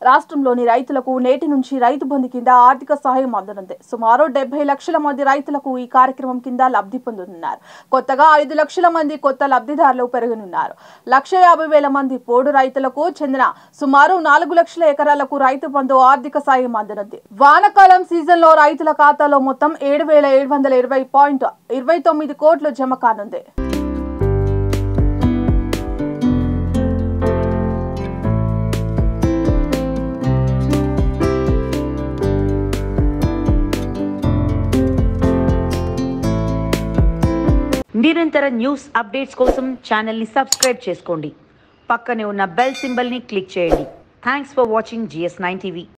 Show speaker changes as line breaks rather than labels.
రాష్ట్రంలోని రైతులకు నేటి నుంచి రైతు బంధు కింద ఆర్థిక సహాయం అందనుంది. సుమారు 70 లక్షల మంది రైతులకు ఈ కార్యక్రమం కింద లబ్ధి పొందనున్నారు. కొత్తగా 5 లక్షల మంది కొత్త లబ్ధిదారులు పెరగనున్నారు. 1,50,000 మంది పోడు రైతులకు చెందిన సుమారు 4 లక్షల ఎకరాలకు రైతు బంధు ఆర్థిక సాయం అందనుంది. వానాకాలం సీజన్లో రైతుల ఖాతాలో మొత్తం 7,720.29 కోట్లు జమ కానుంది.
నిరంతర న్యూస్ అప్డేట్స్ కోసం ఛానల్ని సబ్స్క్రైబ్ చేసుకోండి. పక్కనే ఉన్న బెల్ సింబల్ని క్లిక్ చేయండి. Thanks for watching GS9 TV.